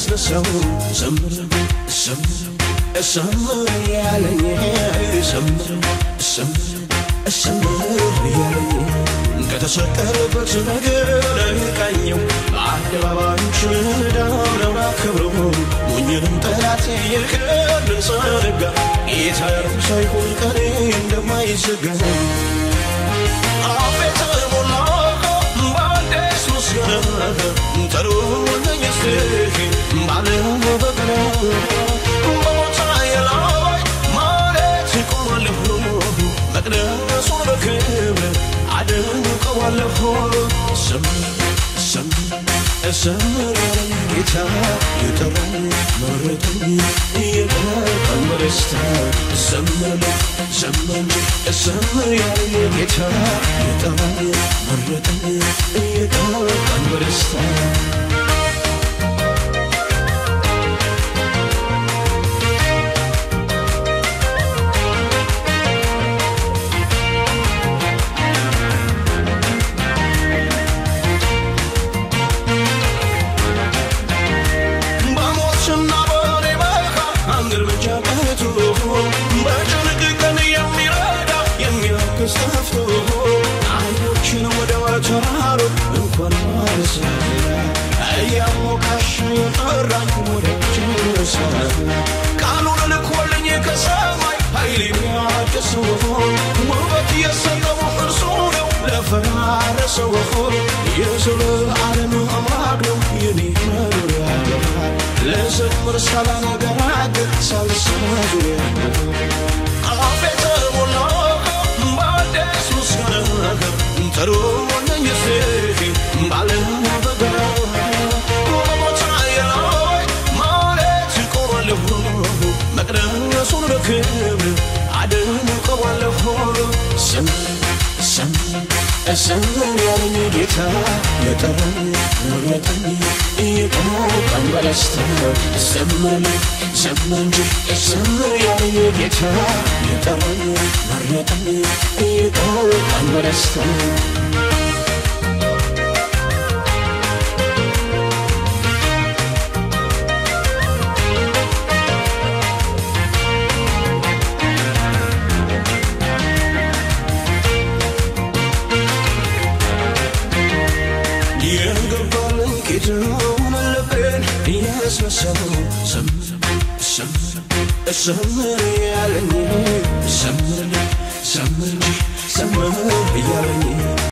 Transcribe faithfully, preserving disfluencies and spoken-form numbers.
ያስነሳው ዘምር ዘምር ዘምር ያለኝ ዘምር ዘምር ዘምር ያለኝ ከተሰቀለበት ነገር ለቃኘው አደባባዮች ዳውለው አከብረው ሙኝንም ጠላት የከደን ሰነጋ ጌታ ሳይሆን ቀኔ እንደማይዘጋ አቤት ሞላ ባንዴስ ምስጋና ተሩነኝ እስኪ ባለው በቀና በሞታዬ ላይ ማለት ቆማለሁ መቅደሱን በክብር አደንቀዋለሁ ዘምር ዘምር ዘምር ያለኝ ጌታ የጠራኝ መረጠኝ የቀረበኝ በደስታ ዘምር ዘምር ዘምር ያለኝ ጌታ የጠራኝ መረጠኝ የቀረበኝ በደስታ استفتو عيوكين ودوات رارو انكوان مارسالا ايامو كاشي قران ودوات رسالا قالوا لنكولني كساماي هايلي مياك سوفون وبك يسنو حرسونو لفرار سوفون يزول العالم امراقلو يني مالو يادفار لسك مرسالا نقراد سالساجو يادفار قافت المنار ተሩነኝ እስኪ ባለው በቀና በሞታዬ ላይ ማለት ቆማለሁ መቅደሱን በክብር አደንቀዋለሁ ዘምር ዘምር ዘምር ያለኝ ጌታ የጠራኝ መረጠኝ የቀረበኝ በደስታ ዘምር ዘምር እንጂ ዘምር ያለኝ ጌታ የጠራኝ መረጠኝ የቀረበኝ በደስታ ዘምር ያለኝ ዘምር ዘምር ዘምር ያለኝ